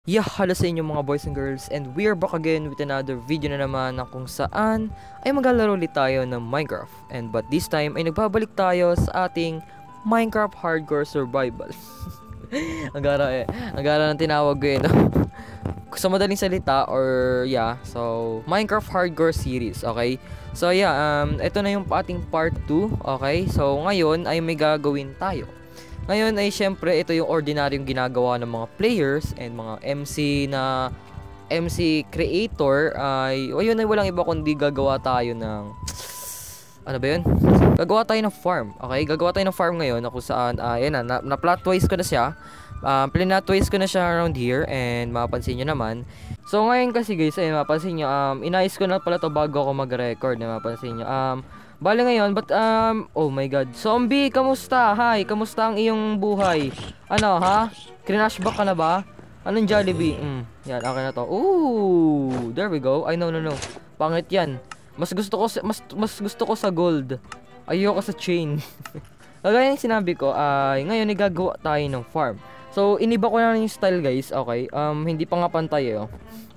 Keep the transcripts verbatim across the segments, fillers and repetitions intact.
Yeah, hello sa inyo mga boys and girls, and we are back again with another video na naman na kung saan ay maglalaro ulit tayo ng Minecraft. And but this time ay nagbabalik tayo sa ating Minecraft Hardcore Survival. Ang gara eh, ang gara ng tinawag ko eh, no? Sa madaling salita or yeah, so Minecraft Hardcore series, okay? So yeah, um, ito na yung ating part two, okay? So ngayon ay may gagawin tayo. Ngayon ay syempre ito yung ordinaryong ginagawa ng mga players and mga M C na M C creator ay ayun ay walang iba kundi gagawa tayo ng ano ba yun? Gagawa tayo ng farm. Okay, gagawa tayo ng farm ngayon na kung saan ayan uh, na, na plot twist ko na siya. Um, Plot twist ko na siya around here and mapapansin nyo naman. So ngayon kasi guys ay mapapansin nyo um, inayos ko na pala to bago ako mag-record na mapapansin nyo. Um, Bale ngayon, but um, oh my god. Zombie, kamusta? Hi, kamusta ang iyong buhay? Ano, ha? Crinashback ka na ba? Anong Jollibee? Mm, yan, akin na to. Ooh, there we go. Ay, no, no, no. Pangit yan. Mas gusto ko, mas, mas gusto ko sa gold. Ayoko sa chain. Kagaya yung sinabi ko, ay, ngayon, igagawa tayo ng farm. So, iniba ko na yung style, guys. Okay, um, hindi pa nga pantay, eh, oh.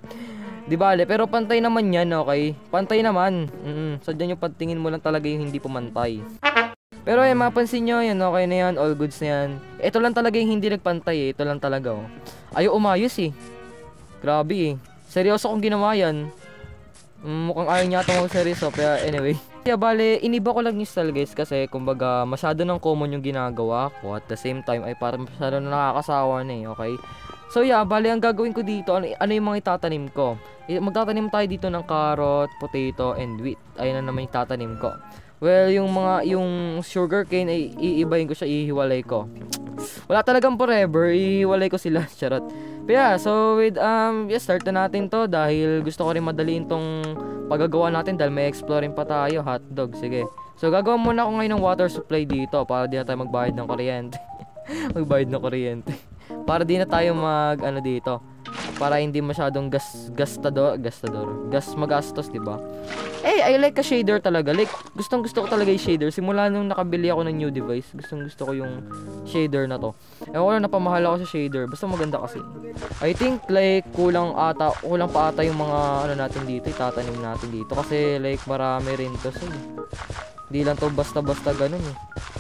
Di bale, pero pantay naman yan, okay? Pantay naman. Mm-mm. Sadya nyo patingin mo lang talaga yung hindi pumantay. Pero ay mapansin nyo, yan, okay na yan, all goods na yan. Ito lang talaga yung hindi nagpantay eh. Ito lang talaga, oh. Ayaw umayos eh. Grabe eh. Seryoso kung ginawa yan. Mm, mukhang ayaw niya itong seryoso, kaya anyway. Kaya bale, iniba ko lang yung style guys kasi kumbaga masyado ng common yung ginagawa ko. At the same time ay parang masyado na nakakasawa na eh, okay? So yeah, bale ang gagawin ko dito, ano, ano yung mga itatanim ko? Magtatanim tayo dito ng carrot, potato, and wheat. Ayun na naman yung tatanim ko. Well, yung mga, yung sugarcane ay iibahin ko siya, ihiwalay ko. Wala talagang forever, ihiwalay ko sila, charot. But yeah, so with, um, yeah, start na natin to dahil gusto ko rin madaliin tong paggagawa natin dahil may exploring pa tayo, hotdog, sige. So gagawa muna ako ngayon ng water supply dito para di na tayo magbayad ng kuryente. Magbayad ng kuryente. Para di na tayo mag, ano dito, para hindi masyadong gas gastador, gastador. Gas magastos, 'di ba? Eh, I like a shader talaga. Like, gustong-gusto ko talaga 'yung shader. Simula nung nakabili ako ng new device, gustong-gusto ko 'yung shader na 'to. Eh, wala napamahal ako sa shader. Basta maganda kasi. I think like kulang ata, kulang pa ata 'yung mga ano natin dito, itatanim natin dito kasi like marami rin 'to. So, hindi lang 'to basta-basta ganun eh.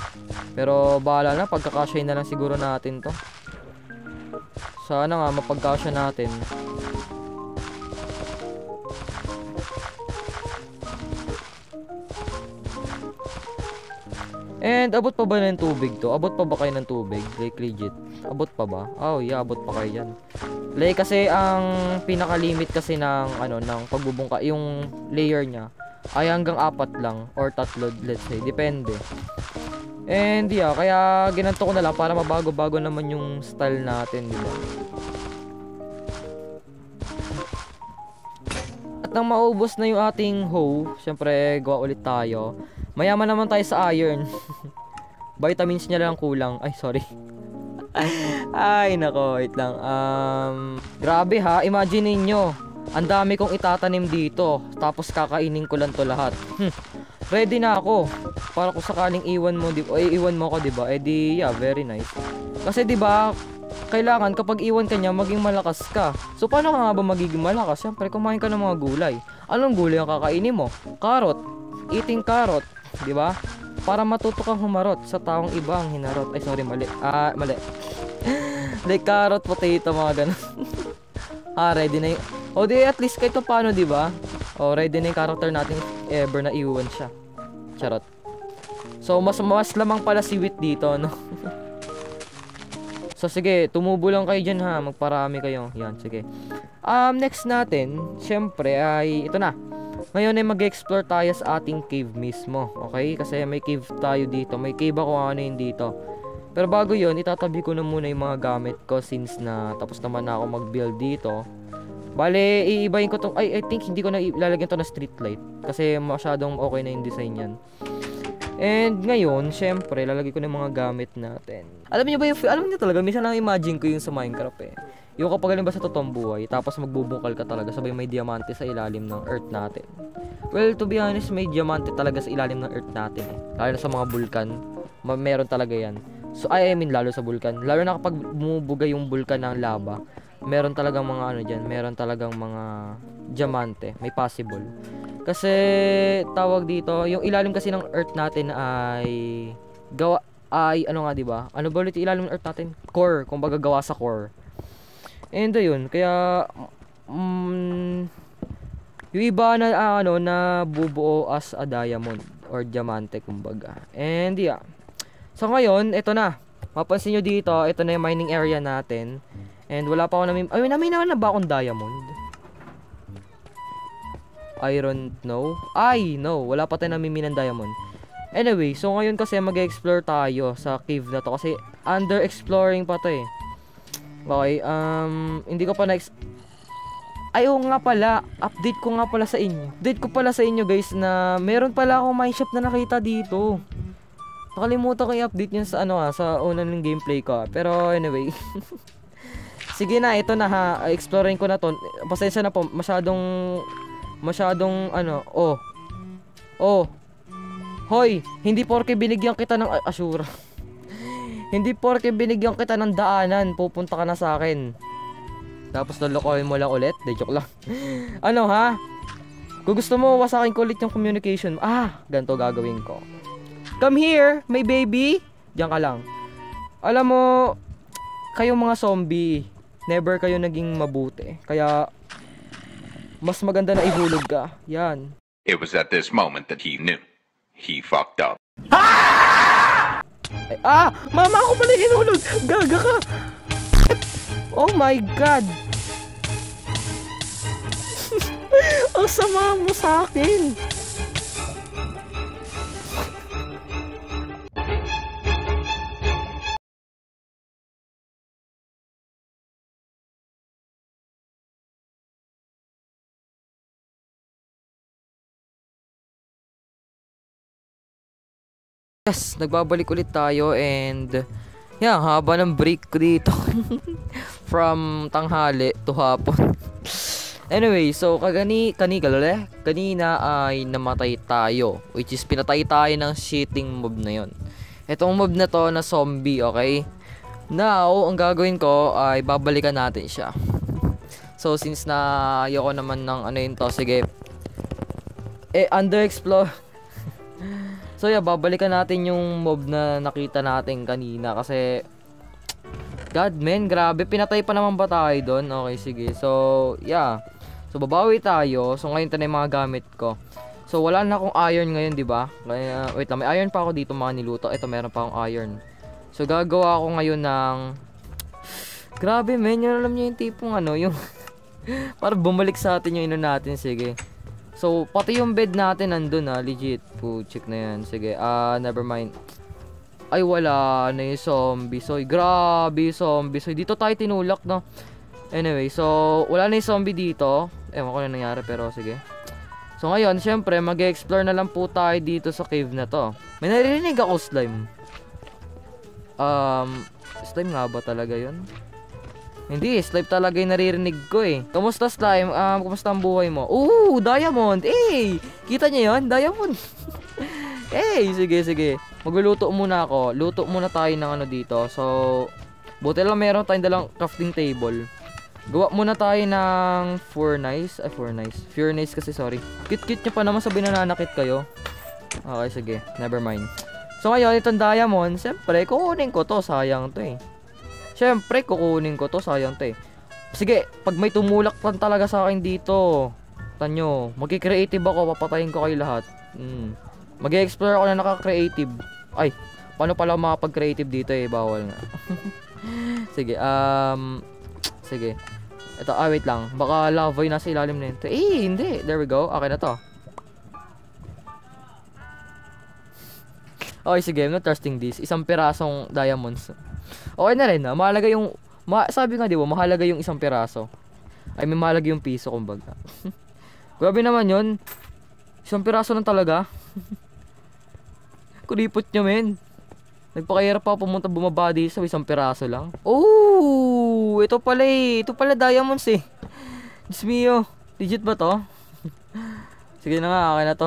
Pero bahala na, pagkakasya na lang siguro natin 'to. Sana nga mapagkasya natin. And abot pa ba ng tubig to? Abot pa ba kayo ng tubig? Like legit. Abot pa ba? Oh yeah, abot pa kayo yan. Like kasi ang pinaka-limit kasi ng ano ng pagbubungka yung layer niya ay hanggang apat lang or tatlo, let's say, depende. And yeah, kaya ginanto ko na lang para mabago-bago naman yung style natin, di ba? At nang maubos na yung ating hoe, syempre gawa ulit tayo. Mayaman naman tayo sa iron. Vitamins niya lang kulang. Ay, sorry. Ay, nako, wait lang. Um, grabe ha, imagine niyo. Ang dami kong itatanim dito, tapos kakainin ko lang to lahat. Ready na ako. Para kung sakaling iwan mo, di ba? Eh, iwan mo ako, di ba? Eh di, yeah, very nice. Kasi di ba, kailangan kapag iwan ka niya, maging malakas ka. So paano ka nga ba magiging malakas? Siyempre, kumain ka ng mga gulay. Anong gulay ang kakainin mo? Carrot. Eating carrot, di ba? Para matuto kang humarot sa taong iba ang hinarot. Ay, sorry, mali. Ah, mali. Like carrot, potato, mga ganun. Ah, ready na yung... O di, at least kahit paano, di ba? O, ready na yung character natin if ever na iwan siya. Charot. So, mas, mas lamang pala si Wit dito, no? So, sige, tumubo lang kayo dyan, ha? Magparami kayo. Yan, sige. Um, next natin, syempre, ay, ito na. Ngayon ay mag-explore tayo sa ating cave mismo. Okay? Kasi may cave tayo dito. May cave ako ano yun dito. Pero bago yun, itatabi ko na muna yung mga gamit ko since na tapos naman na ako mag-build dito. Bale, iibahin ko tong, ay, I think hindi ko na ilalagyan to na street light. Kasi masyadong okay na yung design yan. And ngayon, syempre, lalagay ko na yung mga gamit natin. Alam niyo ba yung, alam niyo talaga, minsan lang imagine ko yung sa Minecraft eh. Yung kapag ba sa totoong buhay, tapos magbubungkal ka talaga, sabay may diamante sa ilalim ng earth natin. Well, to be honest, may diamante talaga sa ilalim ng earth natin eh. Lalo na sa mga bulkan, meron talaga yan. So, I, I mean, lalo sa bulkan. Lalo na kapag bumubuga yung bulkan ng lava. meron talagang mga ano dyan, meron talagang mga diamante, may possible. Kasi tawag dito, yung ilalim kasi ng earth natin ay gawa ay ano nga 'di ba? Ano ba ulit yung ilalim ng earth natin? Core, kumbaga gawa sa core. And ayun, kaya mm, yung iba na ah, ano na bubuo as a diamond or diamante kumbaga. And yeah. So ngayon, ito na. Mapansin nyo dito, ito na yung mining area natin. And wala pa ako namin... Ay, naminawan na ba akong diamond? I don't know. Ay, no. Wala pa tayo namimina ng diamond. Anyway, so ngayon kasi mag-explore tayo sa cave na to. Kasi under-exploring pa to eh. Okay, um... Hindi ko pa na... Ay, oo nga pala. Update ko nga pala sa inyo. Update ko pala sa inyo guys na meron pala akong mineshop na nakita dito. Nakalimutan ko i-update yun sa ano ha, sa una ng gameplay ko. Pero anyway. Sige na, ito na ha. Exploring ko na to. Pasensya na po, masyadong masyadong ano, oh. Oh. Hoy, hindi porke binigyan kita ng Asura. Hindi porke binigyan kita ng daanan, pupunta ka na sa akin. Tapos lolokohin mo lang ulit. De, joke lang. Ano ha? Kung gusto mo wasakin ko ulit yung communication. Ah, ganito gagawin ko. Come here, my baby. Diyan ka lang. Alam mo, kayong mga zombie, never kayo naging mabuti. Kaya, mas maganda na ihulog ka. Yan. It was at this moment that he knew. He fucked up. Ay, ah! Mama, ako pala hinulog! Gaga ka! Oh my God! Ang sama mo sa akin! Yes, nagbabalik ulit tayo and yeah, haba ng break ko dito. From tanghali to hapon. Anyway, so kagani kani kalale, kanina ay namatay tayo, which is pinatay tayo ng shitting mob na yon. Etong mob na to na zombie, okay? Now, ang gagawin ko ay babalikan natin siya. So since na ayoko naman ng ano yun to, sige. Eh underexplore. So yeah, babalikan natin yung mob na nakita natin kanina kasi God man, grabe, pinatay pa naman ba tayo doon? Okay, sige. So, yeah. So babawi tayo. So ngayon ito na yung mga gamit ko. So wala na akong iron ngayon, 'di ba? Kaya wait lang, may iron pa ako dito mga niluto. Ito meron pa akong iron. So gagawa ako ngayon ng grabe man, yun alam niyo yung tipong ano, yung para bumalik sa atin yung ino natin, sige. So, pati yung bed natin nandun ha, legit. Puchik na yan. Sige, ah, uh, never mind. Ay, wala na yung zombie. So, grabe zombie. So, dito tayo tinulak, no? Anyway, so, wala na yung zombie dito. Ewan ko na nangyari, pero sige. So, ngayon, syempre, mag-explore na lang po tayo dito sa cave na to. May narinig ako, slime. Um, slime nga ba talaga yun? Hindi, slime talaga yung naririnig ko eh. Kamusta slime? Um, kamusta ang buhay mo? Ooh, diamond! Eh! Kita niyo yun? Diamond! Eh, sige, sige. Magluluto muna ako. Luto muna tayo ng ano dito. So, buti lang meron tayong dalang crafting table. Gawa muna tayo ng furnace. Ay, furnace. Furnace kasi, sorry. Cute-cute nyo pa naman sabi na nanakit kayo. Okay, sige. Never mind. So, ngayon, itong diamond, siyempre, kukunin ko to. Sayang to eh. Siyempre, kukunin ko to. Sayang to eh. Sige, pag may tumulak lang talaga sa akin dito, tanyo, magki-creative ako. Papatayin ko kayo lahat. Hmm. Mag-explore ako na naka-creative. Ay, paano pala makapag-creative dito eh? Bawal na. Sige, um... Sige. Ito, ah, wait lang. Baka lava yung nasa ilalim na yun. Eh, hindi. There we go. Okay na to. Okay, sige. I'm not trusting this. Isang pirasong diamonds. Okay na rin, ha? Mahalaga yung... Ma sabi nga, di ba? Mahalaga yung isang piraso. Ay, may mahalaga yung piso, kumbaga. Grabe naman yun. Isang piraso lang talaga. Kuripot nyo, men. Nagpakahirap pa pumunta bumaba dito sa isang piraso lang. Oh, ito pala eh. Ito pala diamonds eh. Diyos mio. Legit ba to? Sige na nga, akin na to.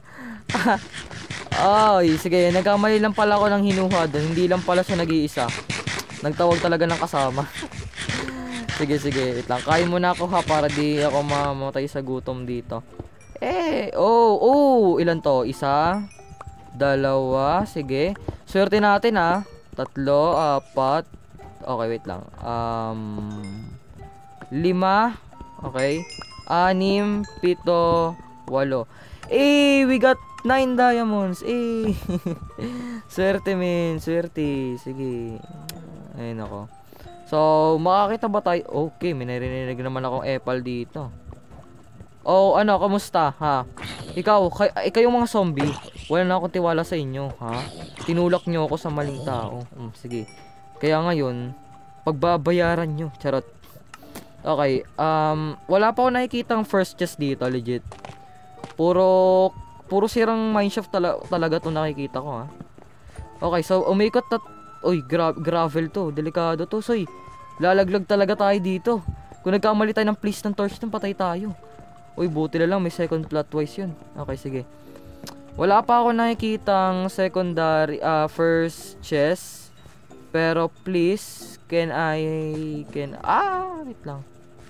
Ay, sige. Nagkamali lang pala ako ng hinuha doon. Hindi lang pala siya nag-iisa. Nagtawag talaga ng kasama. Sige, sige. Wait lang. Kain muna ako ha para di ako mamatay sa gutom dito. Eh, oh, oh. Ilan to? Isa, dalawa. Sige. Swerte natin ha. Tatlo, apat. Okay, wait lang. Um, lima. Okay. Anim, pito, walo. Eh, we got nine diamonds. Eh. Swerte, men. Swerte. Sige. Ayun ako. So, makakita ba tayo? Okay, may narinig naman akong epal dito. Oh, ano, kamusta, ha? Ikaw, kay, eh, kayong mga zombie, wala na akong tiwala sa inyo, ha? Tinulak nyo ako sa maling tao. Hmm, sige. Kaya ngayon, pagbabayaran nyo. Charot. Okay, um, wala pa ako nakikitang first chest dito, legit. Puro, puro sirang mineshaft tala talaga to nakikita ko, ha? Okay, so, umikot na... Uy, gra gravel to. Delikado to, soy. Lalaglag talaga tayo dito. Kung nagkamali tayo ng place ng torch, nang patay tayo. Uy, buti na lang. May second plot twice yun. Okay, sige. Wala pa ako nakikitang secondary, uh, first chest. Pero please, can I, can, ah, wait lang.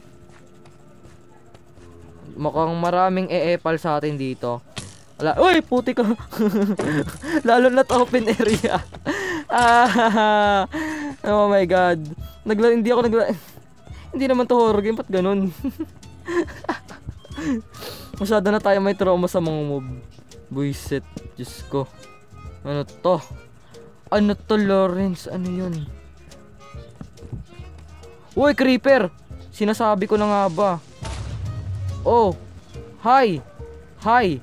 Mukhang maraming e-epal sa atin dito. Wala, uy, puti ka. Lalo na't open area. Ah, oh my god. Nagla hindi ako nagla Hindi naman to horror game, ba't ganun? Masyado na tayo may trauma sa mga mob. Buisit, Diyos ko. Ano to? Ano to, Lawrence? Ano yun? Uy, creeper! Sinasabi ko na nga ba? Oh, hi! Hi!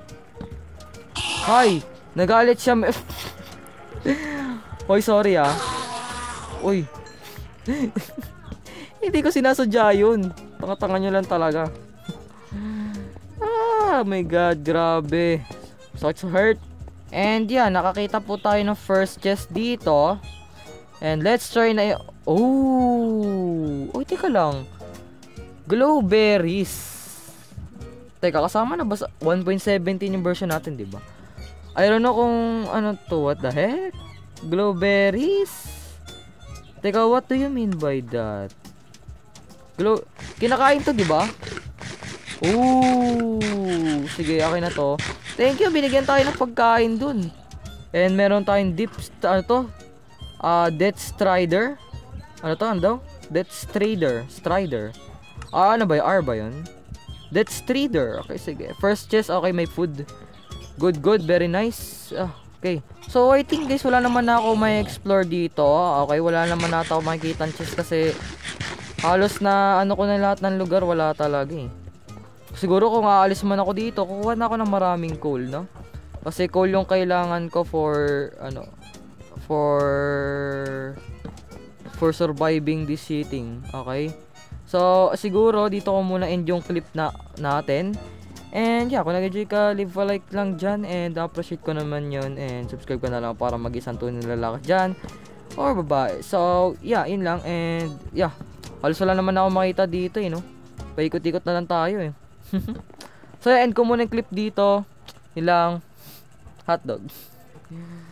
Hi! Nagalit siya. Hoy, sorry ah. Uy. Hindi ko sinasadya yun. Tanga-tanga nyo lang talaga. Ah, my god, grabe. Such hurt. And yeah, nakakita po tayo ng first chest dito. And let's try na y- Oh! Uy, teka lang. Glowberries. Teka, kasama na ba sa one point one seven yung version natin, diba? I don't know kung ano to. What the heck? Glowberries? Teka, what do you mean by that? Glow... Kinakain to, di ba? Ooh, sige, okay na to. Thank you, binigyan tayo ng pagkain dun. And meron tayong deep... Ano to? Ah, uh, Death Strider. Ano to? Ano daw? Death Strider. Strider. Ah, ano ba yun? R ba yun? Death Strider. Okay, sige. First chest, okay, may food. Good, good. Very nice. Ah, okay. So, I think guys, wala naman na ako may explore dito. Okay, wala naman na ako makikita ng chest kasi halos na ano ko na lahat ng lugar, wala talaga eh. Siguro kung aalis man ako dito, kukuha na ako ng maraming coal, no? Kasi coal yung kailangan ko for, ano, for, for surviving this heating. Okay? So, siguro, dito ko muna end yung clip na natin. And yeah, kung nag-enjoy ka, leave a like lang dyan. And appreciate ko naman yun. And subscribe ka na lang para mag-isang tunay na lalaki dyan. Or babae. So, yeah, yun lang. And yeah, halos wala naman ako makita dito eh, no? Paikot-ikot na lang tayo eh. So, end ko muna yung clip dito. Yun lang. Hotdog.